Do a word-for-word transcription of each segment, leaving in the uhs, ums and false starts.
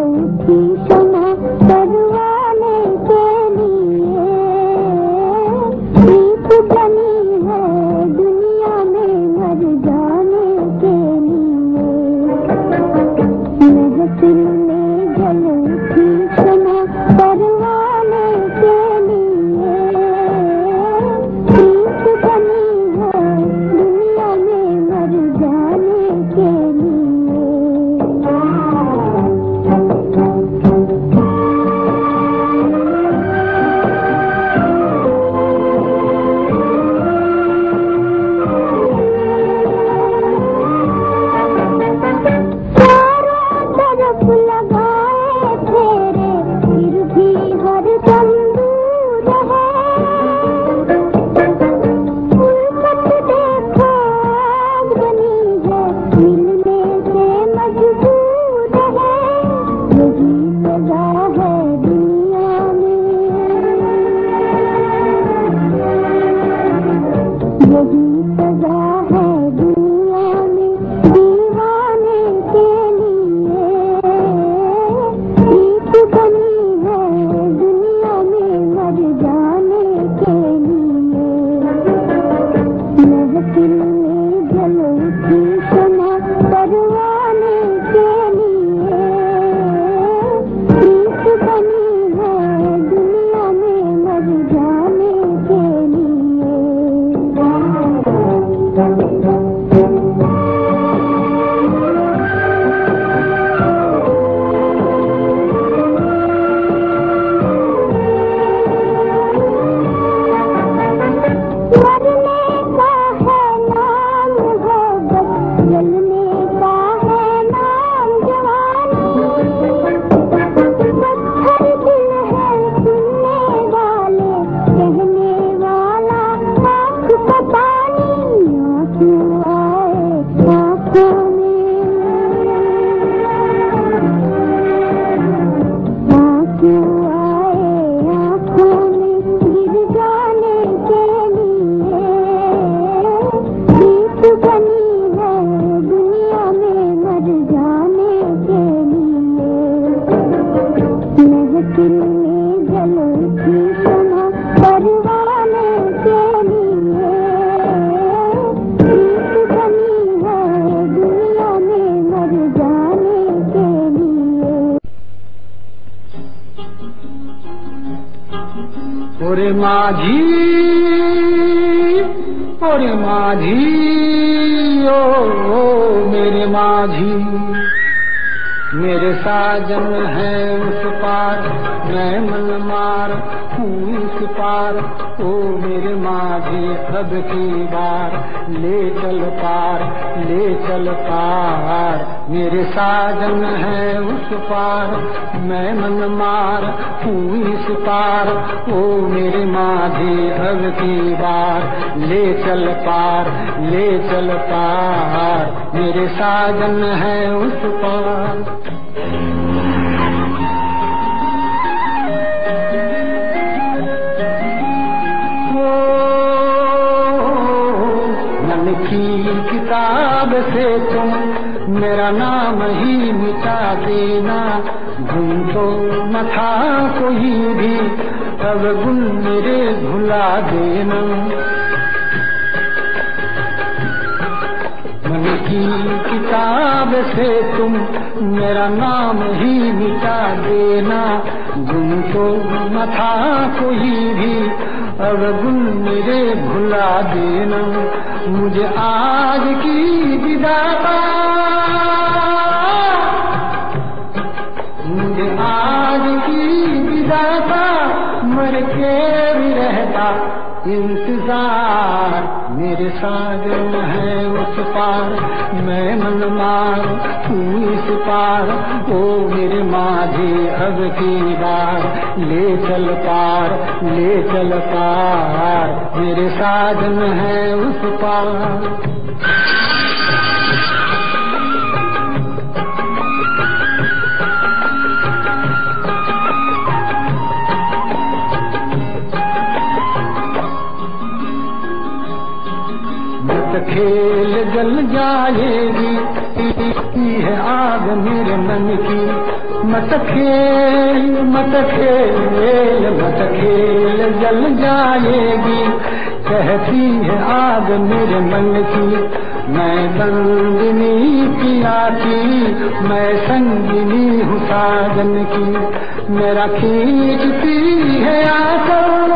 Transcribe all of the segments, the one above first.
उठी क्षमा करवाने के लिए। प्रीत बनी है दुनिया में मर जाने के लिए। महफिल में जल उठी क्षमा करवाने के लिए। प्रीत बनी है दुनिया में मर जाने के लिए। लगाए फेरे फिर भी हर दम दूर है। उल्फत देखो आग बनी है मिलने से मजबूर है। यही सजा है दुनिया में, यही सजा है दुनिया में दीवाने के लिए। प्रीत बनी है दुनिया में मर जाने के लिए। महफिल में जल उठी क्षमा करवाने के लिए। प्रीत बनी है दुनिया में मर जाने के लिए। मरने का है नाम है बस, जलने का है नाम जवानी। पत्थर दिल है सुनने वाले, कहने वाला आँख का पानी। आँसू आए आँखों में, आँसू आए आँखों में गिर जाने के लिए। प्रीत बनी है दुनिया में मर जाने के लिए। महफिल में जल उठी क्षमा करवाने के लिए। प्रीत बनी है दुनिया में मर जाने के लिए। ओरे माझी, ओरे माझी, ओ, ओ मेरे माझी। मेरे साजन है उस पार, मैं मन मार हूँ इस पार। ओ मेरे माझी अब की बार ले चल पार, ले चल पार। मेरे साजन है उस पार, मैं मन मार हूँ इस पार। ओ मेरे माझी अब की बार ले चल पार, ले चल पार। मेरे साजन है उस पार। मन की किताब से तुम मेरा नाम ही मिटा देना। गुण तो न था कोई भी, अब गुण मेरे भुला देना। मन की किताब से तुम मेरा नाम ही मिटा देना। गुण तो न था कोई भी, अब गुण मेरे भुला देना। मुझे आज की विदाता, मुझे आज की विदाता मर के भी रहता इंतजार। मेरे साजन है उस पार, मैं मन मार हूँ इस पार। ओ मेरे माझी अब की बार ले चल पार, ले चल पार। मेरे साजन है उस पार। खेल जल जाएगी, है आग मेरे मन की। मत खेल मत खेल मत खेल जल जाएगी, कहती है आग मेरे मन की। मैं बंदिनी पिया की, मैं संगिनी हूँ साजन की, मेरा खींचती है आंचल,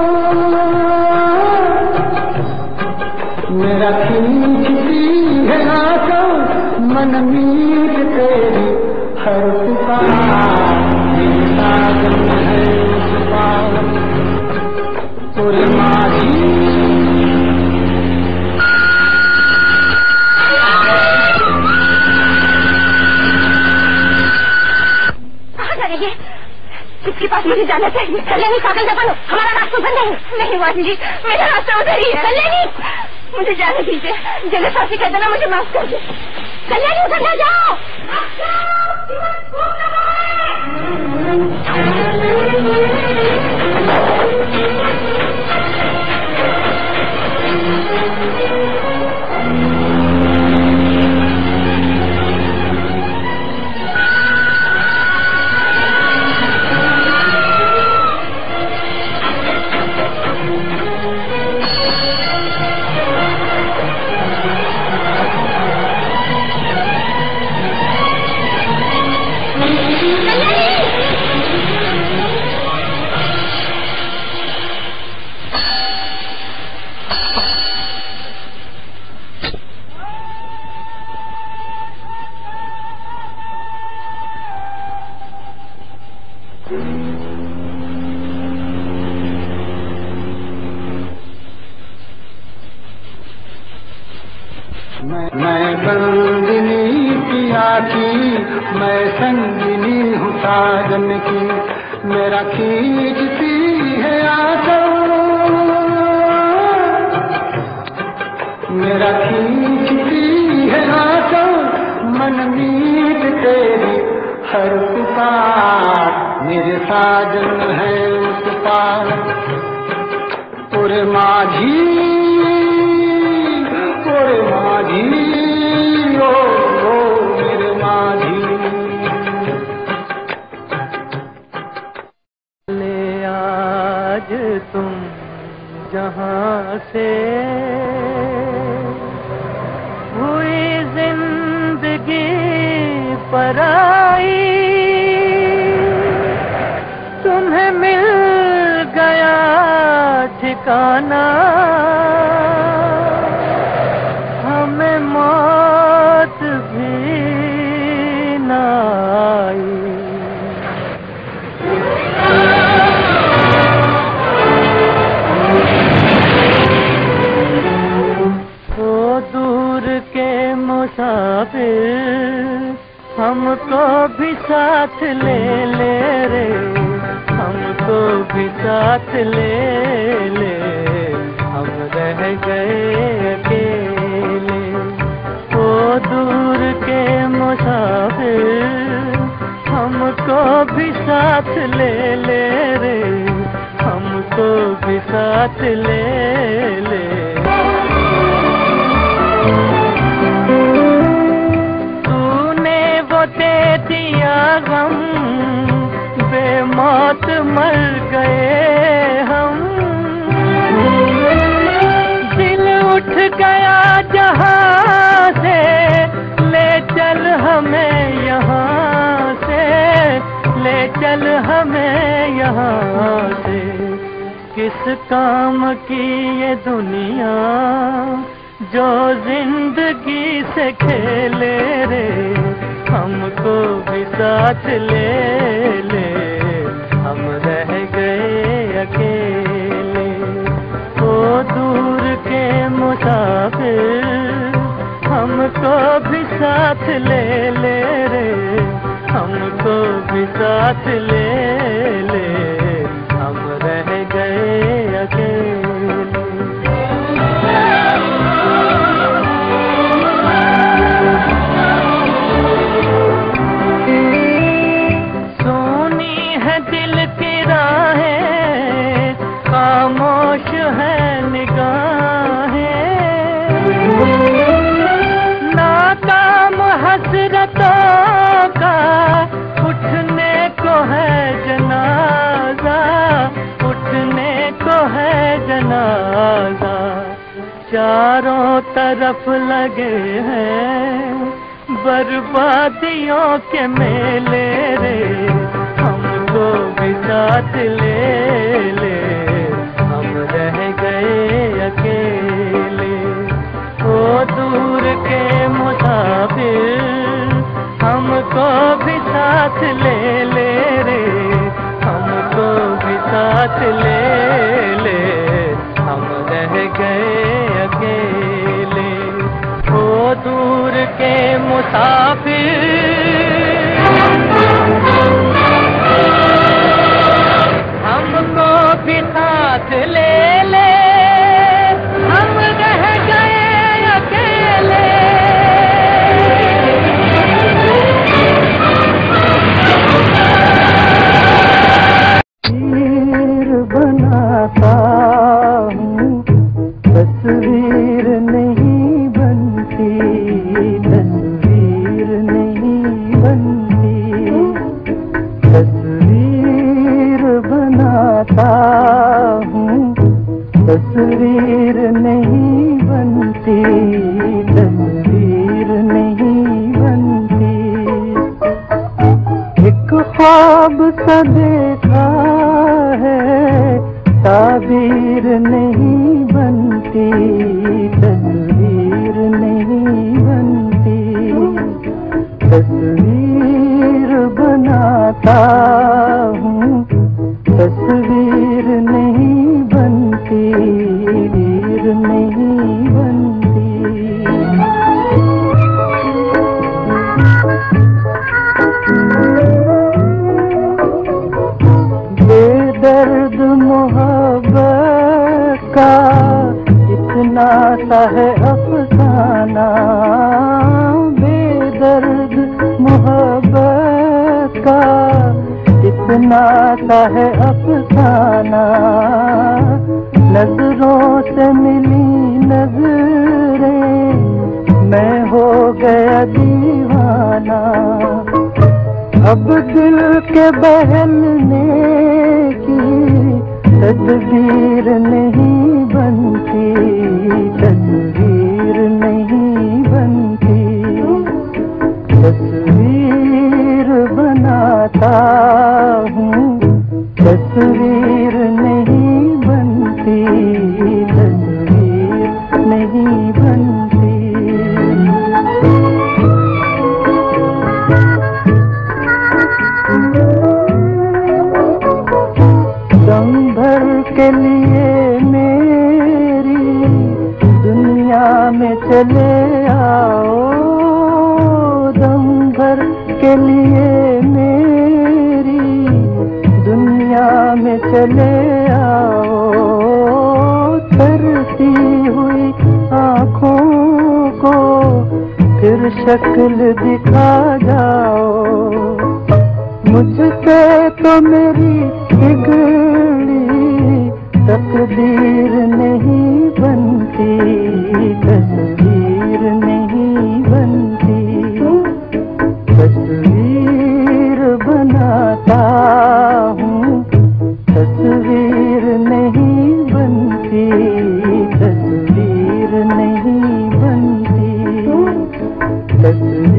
मेरा खींचती है आंचल, मन मीत तेरी हर पुकार, मेरी साजन है पुकार। पूरे माझी इसके पास मुझे जाना चाहिए। कल्याणी पागल न बनो, हमारा रास्ता बंद है। नहीं वाजी जी, मेरा रास्ता उधर ही है। कल्याणी मुझे जाने दीजिए, जगह साथी कह देना मुझे माफ कर दे। कल्याणी उधर न जाओ। मैं बंदिनी पिया की, मैं संगिनी हूँ साजन की, मेरा खींचती है आंचल, मेरा खींचती है आंचल, मन मीत तेरी हर पुकार, मेरे साजन है उस पार। पूरे माझी पूरे माझी ओ, ओ मेरे माझी। ले आज तुम जहाँ से हुई जिंदगी पराई, तुम्हें मिल गया ठिकाना, हमें मौत भी न आई। ओ दूर के मुसाफिर, हमको भी साथ ले ले रे, हमको भी साथ ले ले, हम रह गए अकेले। ओ दूर के मुसाफिर, हमको भी साथ ले ले रे, हमको भी साथ ले ले। तूने वो दे दिया गम, बेमौत मर गए हम, दिल उठ गया जहाँ से, ले चल हमें यहाँ से, ले चल हमें यहाँ से। किस काम की ये दुनिया जो जिंदगी से खेले रे, हमको भी साथ ले ले, हम रह गए अकेले। ओ दूर के मुसाफिर, हमको भी साथ ले ले रे, हमको भी साथ ले ले, हम रह गए अकेले। खामोश है निगाहें, नाकाम हसरतों का उठने चारों तरफ लगे हैं बर्बादियों के मेले रे, हमको भी साथ ले ले, हम रह गए अकेले। ओ दूर के मुसाफिर, हमको भी साथ ले ले रे, हमको भी साथ ले ले, हम रह गए अकेले। ओ दूर के मुसाफिर, हमको भी साथ ले ले, हम रह गए अकेले। तस्वीर बनाता हूँ, तस्वीर नहीं बनती, तस्वीर नहीं बनती। तस्वीर बनाता हूँ, तस्वीर नहीं बनती, तस्वीर नहीं बनती। एक ख्वाब सा देखा है, ताबीर नहीं बनती, तस्वीर नहीं बनती। तस्वीर बनाता हूँ, तस्वीर नहीं बनती, तस्वीर नहीं बनती। बेदर्द मोहब्बत का इतना सा है अफसाना, बेदर्द मोहब्बत का इतना सा है अफसाना। नजरों से मिली नजरें, मैं हो गया दीवाना। अब दिल के बहलने की तस्वीर नहीं बनती, तस्वीर नहीं बनती। तस्वीर बनाता हूँ, तस्वीर नहीं बनती, तस्वीर नहीं बनती। दम भर के लिए मेरी दुनिया में चले आओ, दम भर के लिए मेरी दुनिया में चले आओ। तरती हुई आँखों को फिर शक्ल दिखा जाओ। मुझसे तो मेरी बिगड़ी तकदीर नहीं बनती, तस्वीर नहीं बनती। तस्वीर बनाता हूँ, तस्वीर नहीं बनती, तस्वीर नहीं बनती। तस्वीर